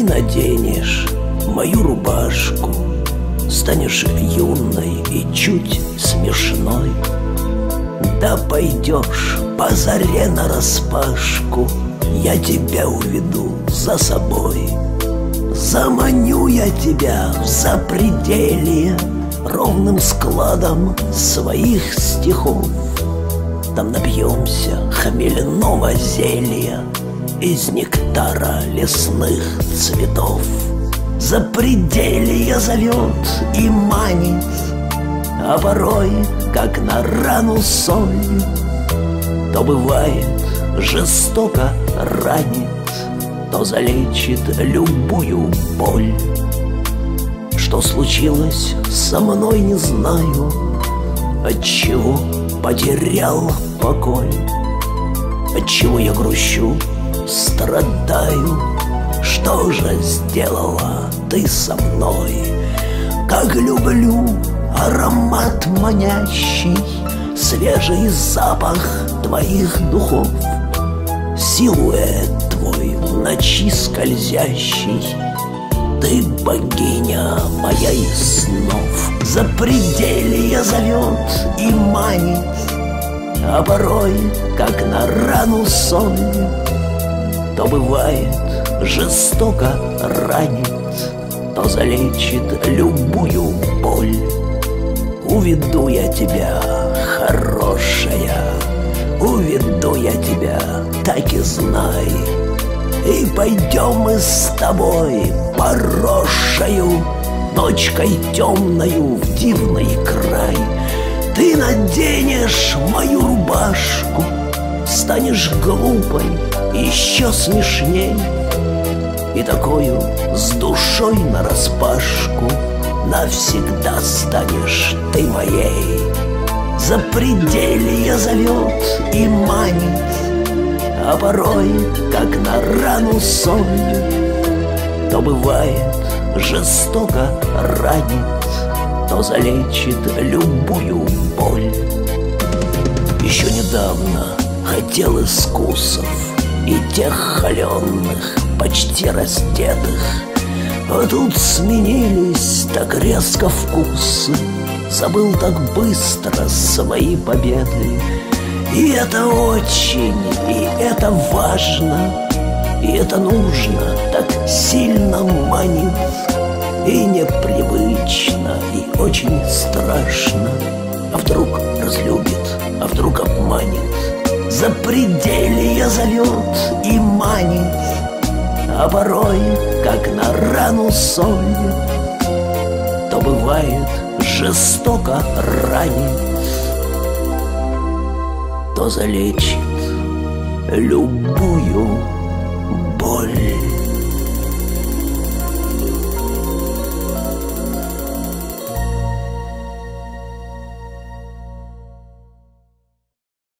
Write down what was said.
наденешь мою рубашку, станешь юной и чуть смешной. Да пойдешь по заре нараспашку, я тебя уведу за собой. Заманю я тебя в запределье ровным складом своих стихов. Там напьемся хмельного зелья из нектара лесных цветов. Запределье зовет и манит, а порой, как на рану соль, то бывает жестоко ранит, то залечит любую боль. Что случилось со мной, не знаю, отчего потерял покой, отчего я грущу, страдаю. Что же сделала ты со мной? Как люблю аромат манящий, свежий запах твоих духов, силуэт твой в ночи скользящий. Ты богиня моя из снов. Запределье зовет и манит, а порой, как на рану соль, то бывает жестоко ранит, то залечит любую боль. Уведу я тебя, хорошая, уведу я тебя, так и знай. И пойдем мы с тобой поросшою ночкой темною в дивный край. Ты наденешь мою рубашку, станешь глупой, еще смешней, и такою с душой нараспашку навсегда станешь ты моей. Запределье зовет и манит, а порой, как на рану соль, то бывает жестоко ранит, то залечит любую боль. Еще недавно хотел искусов и тех холеных, почти раздетых, а тут сменились так резко вкусы. Забыл так быстро свои победы. И это очень, и это важно, и это нужно, так сильно манит. И непривычно, и очень страшно. А вдруг разлюбит, а вдруг обманет. Запределье зовет и манит, а порой, как на рану соль, то бывает жестоко ранит, то залечит любую